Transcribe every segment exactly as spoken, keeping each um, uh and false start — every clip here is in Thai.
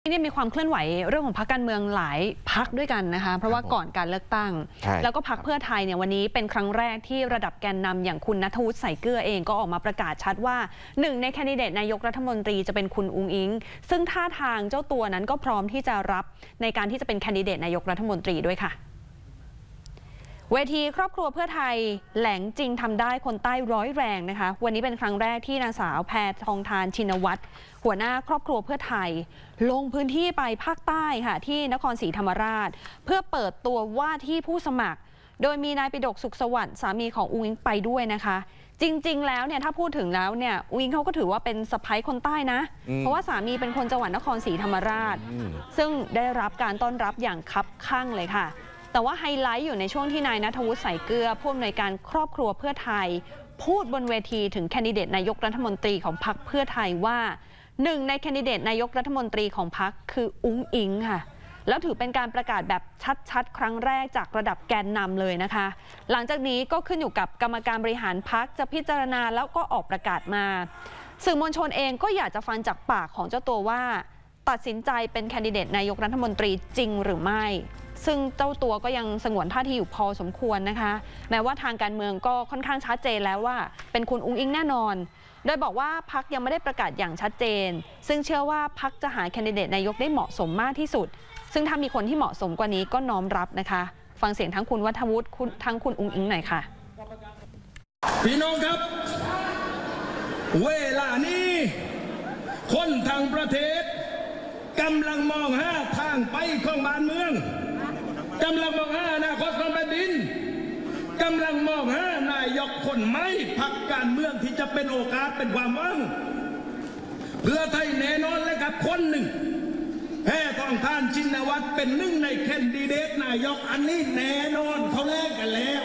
นี่มีความเคลื่อนไหวเรื่องของพรรคการเมืองหลายพรรคด้วยกันนะคะเพราะว่าก่อนการเลือกตั้งแล้วก็พรรคเพื่อไทยเนี่ยวันนี้เป็นครั้งแรกที่ระดับแกนนำอย่างคุณณัฐวุฒิ ใส่เกลือเองก็ออกมาประกาศชัดว่าหนึ่งในแคนดิเดตนายกรัฐมนตรีจะเป็นคุณอุ๊งอิ๊งซึ่งท่าทางเจ้าตัวนั้นก็พร้อมที่จะรับในการที่จะเป็นแคนดิเดตนายกรัฐมนตรีด้วยค่ะเวทีครอบครัวเพื่อไทยแหลงจริงทำได้คนใต้ร้อยแรงนะคะวันนี้เป็นครั้งแรกที่นางสาวแพทองธารชินวัตรหัวหน้าครอบครัวเพื่อไทยลงพื้นที่ไปภาคใต้ค่ะที่นครศรีธรรมราชเพื่อเปิดตัวว่าที่ผู้สมัครโดยมีนายปิฎกสุขสวัสดิ์สามีของอุ๊งอิ๊งไปด้วยนะคะจริงๆแล้วเนี่ยถ้าพูดถึงแล้วเนี่ยอุ๊งอิ๊งเขาก็ถือว่าเป็นสะใภ้คนใต้นะเพราะว่าสามีเป็นคนจังหวัดนครศรีธรรมราชซึ่งได้รับการต้อนรับอย่างคับคั่งเลยค่ะแต่ว่าไฮไลท์อยู่ในช่วงที่นายณัฐวุฒิ ใส่เกลือผู้อำนวยการครอบครัวเพื่อไทยพูดบนเวทีถึงแคนดิเดตนายกรัฐมนตรีของพรรคเพื่อไทยว่าหนึ่งในแคนดิเดตนายกรัฐมนตรีของพรรคคืออุ๊งอิ๊งค่ะแล้วถือเป็นการประกาศแบบชัดๆครั้งแรกจากระดับแกนนำเลยนะคะหลังจากนี้ก็ขึ้นอยู่กับกรรมการบริหารพรรคจะพิจารณาแล้วก็ออกประกาศมาสื่อมวลชนเองก็อยากจะฟังจากปากของเจ้าตัวว่าตัดสินใจเป็นแคนดิเดตนายกรัฐมนตรีจริงหรือไม่ซึ่งเจ้าตัวก็ยังสงวนท่าทีอยู่พอสมควรนะคะแม้ว่าทางการเมืองก็ค่อนข้างชัดเจนแล้วว่าเป็นคุณอุ๊งอิ๊งแน่นอนโดยบอกว่าพรรคยังไม่ได้ประกาศอย่างชัดเจนซึ่งเชื่อว่าพรรคจะหาแคนดิเดตนายกได้เหมาะสมมากที่สุดซึ่งถ้ามีคนที่เหมาะสมกว่านี้ก็น้อมรับนะคะฟังเสียงทั้งคุณณัฐวุฒิทั้งคุณอุ๊งอิ๊งหน่อยค่ะพี่น้องครับเวลานี้คนทางประเทศกำลังมองหาทางไปของบ้านเมืองกำลังมองหาอนาคตของแผ่นดินกำลังมองหานายกคนใหม่พรรคการเมืองที่จะเป็นโอกาสเป็นความหวังเพื่อไทยแน่นอนเลยครับคนหนึ่งแพทองธารชินวัตรเป็นหนึ่งในแคนดิเดตนายกอันนี้แน่นอนเขาแลกกันแล้ว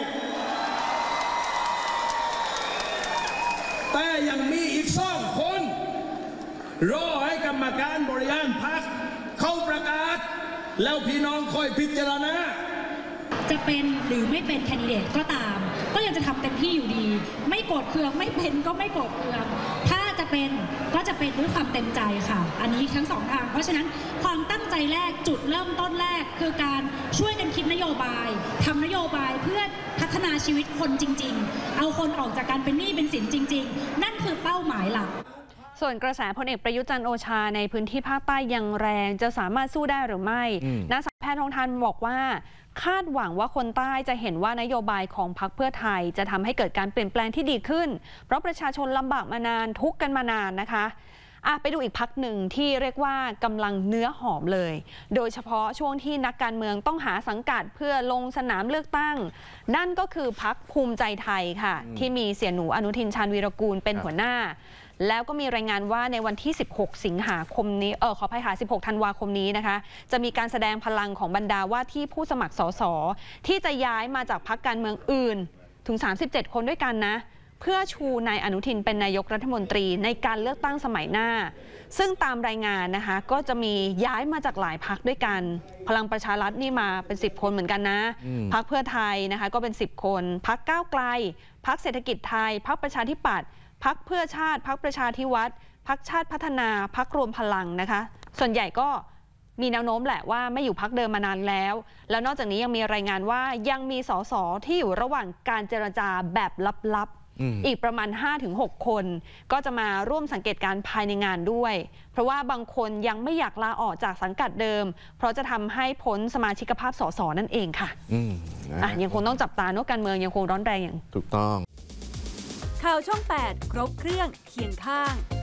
แต่ยังมีอีกสองคนรอให้กรรมการบริหารพรรคเขาประกาศแล้วพี่น้องคอยพิจารณาจะเป็นหรือไม่เป็นแคนดิเดตก็ตามก็ยังจะทำเต็มที่อยู่ดีไม่โกรธเคืองไม่เป็นก็ไม่โกรธเคืองถ้าจะเป็นก็จะเป็นด้วยความเต็มใจค่ะอันนี้ทั้งสองทางเพราะฉะนั้นความตั้งใจแรกจุดเริ่มต้นแรกคือการช่วยกันคิดนโยบายทำนโยบายเพื่อพัฒนาชีวิตคนจริงๆเอาคนออกจากการเป็นหนี้เป็นสินจริงๆนั่นคือเป้าหมายหลักส่วนกระแสพลเอกประยุทธ์จันทร์โอชาในพื้นที่ภาคใต้ยังแรงจะสามารถสู้ได้หรือไม่นางสาวแพทองธารบอกว่าคาดหวังว่าคนใต้จะเห็นว่านโยบายของพรรคเพื่อไทยจะทำให้เกิดการเปลี่ยนแปลงที่ดีขึ้นเพราะประชาชนลำบากมานานทุกข์กันมานานนะคะอ่ะไปดูอีกพรรคหนึ่งที่เรียกว่ากำลังเนื้อหอมเลยโดยเฉพาะช่วงที่นักการเมืองต้องหาสังกัดเพื่อลงสนามเลือกตั้งนั่นก็คือพรรคภูมิใจไทยค่ะที่มีเสี่ยหนูอนุทินชาญวีรกูลเป็นหัวหน้าแล้วก็มีรายงานว่าในวันที่สิบหกสิงหาคมนี้เออขออภัยค่ะสิบหกธันวาคมนี้นะคะจะมีการแสดงพลังของบรรดาว่าที่ผู้สมัครสสที่จะย้ายมาจากพรรคการเมืองอื่นถึงสามสิบเจ็ดคนด้วยกันนะเพื่อชูนายอนุทินเป็นนายกรัฐมนตรีในการเลือกตั้งสมัยหน้าซึ่งตามรายงานนะคะก็จะมีย้ายมาจากหลายพรรคด้วยกันพลังประชารัฐนี่มาเป็นสิบคนเหมือนกันนะพรรคเพื่อไทยนะคะก็เป็นสิบคนพรรคก้าวไกลพรรคเศรษฐกิจไทยพรรคประชาธิปัตย์พรรคเพื่อชาติพรรคประชาธิวัฒน์พรรคชาติพัฒนาพรรครวมพลังนะคะส่วนใหญ่ก็มีแนวโน้มแหละว่าไม่อยู่พรรคเดิมมานานแล้วแล้วนอกจากนี้ยังมีรายงานว่ายังมีสสที่อยู่ระหว่างการเจรจาแบบลับๆอีกประมาณ ห้าถึงหก คนก็จะมาร่วมสังเกตการภายในงานด้วยเพราะว่าบางคนยังไม่อยากลาออกจากสังกัดเดิมเพราะจะทำให้พ้นสมาชิกภาพสสนั่นเองค่ะอ่ะยังคงต้องจับตาเนอะการเมืองยังคงร้อนแรงอย่างถูกต้องข่าวช่องแปดครบเครื่องเคียงข้าง